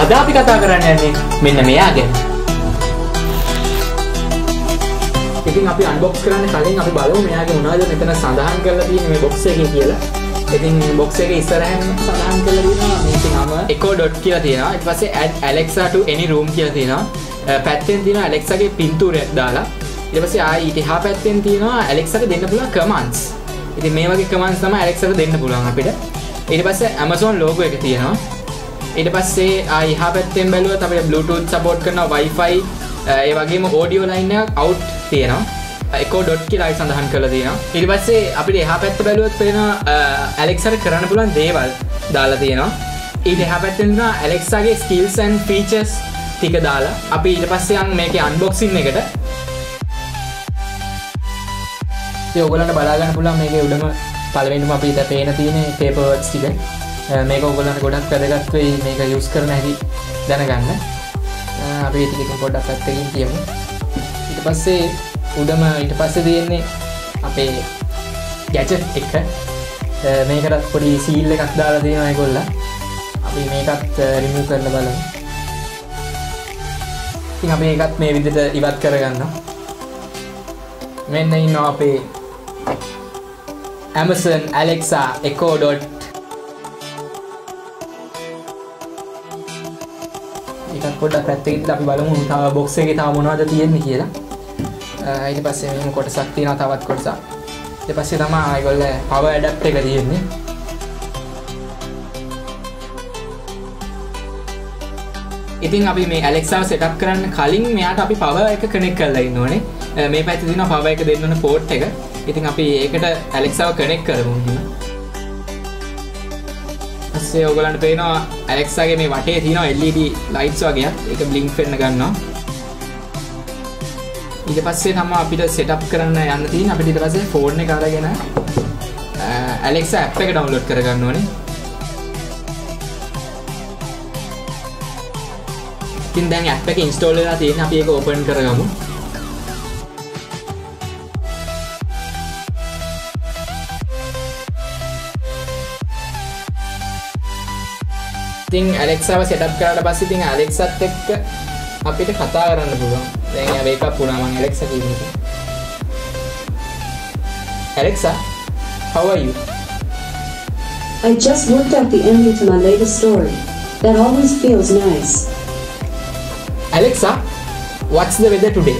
අද අපි කතා කරන්න යන්නේ මෙන්න මෙයා ගැන. ඉතින් අපි අන්බොක්ස් කරන්න කලින් අපි බලමු මෙයාගේ මොනවද මෙතන සඳහන් කරලා තියෙන්නේ මේ බොක්ස් එකේ කියලා. ඉතින් බොක්ස් එකේ ඉස්සරහින් සඳහන් කරලා තියෙනවා මේකේ නම Echo Dot කියලා තියෙනවා. ඊට පස්සේ add Alexa to any room කියලා තියෙනවා. පැත්තෙන් තියෙනවා Alexa ගේ පින්තූරයක් දාලා. ඊට පස්සේ ආයි ඊට එහා පැත්තෙන් තියෙනවා Alexa ට දෙන්න පුළුවන් commands. ඉතින් මේ වගේ commands තමයි Alexa ට දෙන්න පුළුවන් අපිට. ඊට පස්සේ Amazon logo එක තියෙනවා. ඊට පස්සේ ආයි එහා පැත්තෙන් බැලුවොත් අපිට Bluetooth support කරනවා Wi-Fi ඒ වගේම audio line එකක් out තියෙනවා. Echo Dot කියලා සඳහන් කරලා තියෙනවා. ඊට පස්සේ අපිට එහා පැත්ත බැලුවොත් පේනවා Alexa ට කරන්න පුළුවන් දේවල් දාලා තියෙනවා. ඊට එහා පැත්තෙන් තියෙනවා Alexa ගේ skills and features ටික දාලා. අපි ඊට පස්සේ යන් මේකේ unboxing එකට. ඉතින් ඔයගොල්ලන්ට බලා ගන්න පුළුවන් මේකේ උඩම පළවෙනිම අපිට පේන තියෙන paper words ටික. මේක ඔයගොල්ලන්ට ගොඩක් වැදගත් වෙයි මේක යූස් කරන හැටි දැනගන්න. අපි ටික ටික පොඩ්ඩක් පැත්තකින් කියමු. ඊට පස්සේ උඩම ඊට පස්සේ තියෙන්නේ අපේ ගැජට් එක. මේකට පොඩි සීල් එකක් දාලා තියෙනවා ඒගොල්ලෝ. අපි මේකත් රිමූව් කරලා බලමු. ඉතින් අපි ඒකත් මේ විදිහට ඉවත් කරගන්නවා. මෙන්න ඉන්නවා අපේ Amazon Alexa Echo Dot. ඒකත් පොඩ්ඩක් පැත්තකින් අපි බලමු තව බොක්ස් එකේ තව මොනවද තියෙන්නේ කියලා. ඊට පස්සේ මෙහෙම කොටසක් තියෙනවා තවත් කොටසක්. ඊට පස්සේ තමයි ඒගොල්ලෝ power adapter එක තියෙන්නේ. ඉතින් අපි මේ Alexa setup කරන්න කලින් මෙයාට අපි power එක connect කරලා ඉන්න ඕනේ. මේ පැත්තේ තියෙනවා power එක දෙන්න ඕන port එක. ඉතින් අපි ඒකට Alexa connect කරමු ඉතින්. ඊපස්සේ ඔයගලන්ට පේනවා Alexa ගේ මේ වටේ තියෙනවා LED lights වගේක්. ඒක blink වෙන්න ගන්නවා. ඊට පස්සේ තමයි අපිට setup කරන්න යන්න තියෙන්නේ. අපිට ඊට පස්සේ phone එක අරගෙන Alexa app එක download කරගන්න ඕනේ. ඉතින් දැන් app එක install වෙලා තියෙනවා. අපි ඒක open කරගමු. ඉතින් Alexa ව setup කරාට පස්සේ ඉතින් Alexaත් එක්ක අපිට කතා කරන්න පුළුවන්. දැන් එයා wake up වුණා මම Alexa කියන එක. Alexa, how are you? I just worked out the ending to my latest story. That always feels nice. Alexa, what's the weather today?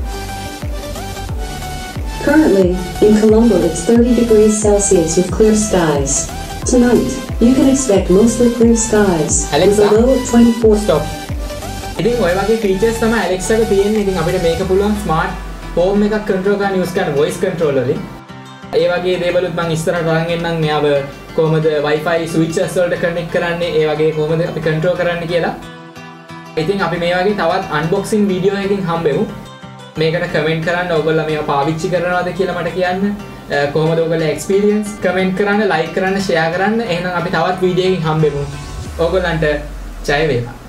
Currently, in Colombo it's 30 degrees Celsius with clear skies. Tonight, you can expect mostly clear skies Alexa, with a low of 24. Stop. ඉතින් ඔය වගේ features තමයි Alexa එක තියෙන්නේ. ඉතින් අපිට මේක පුළුවන් smart home එකක් control කරන්න use කරන voice control වලින්. ඒ වගේ දේවලුත් මම ඉස්සරහට අරන් එන්නම් මෙයාව කොහොමද Wi-Fi switches වලට connect කරන්නේ, ඒ වගේ කොහොමද අපි control කරන්නේ කියලා. ඉතින් අපි මේ වගේ තවත් unboxing video එකකින් හම්බෙමු. මේකට comment කරන්න ඔයගොල්ලෝ මේවා පාවිච්චි කරනවද කියලා මට කියන්න. කොහොමද ඔයගොල්ලෝ experience comment කරන්න, like කරන්න, share කරන්න. එහෙනම් අපි තවත් video එකකින් හම්බෙමු. ඔයගොල්ලන්ට ජය වේවා.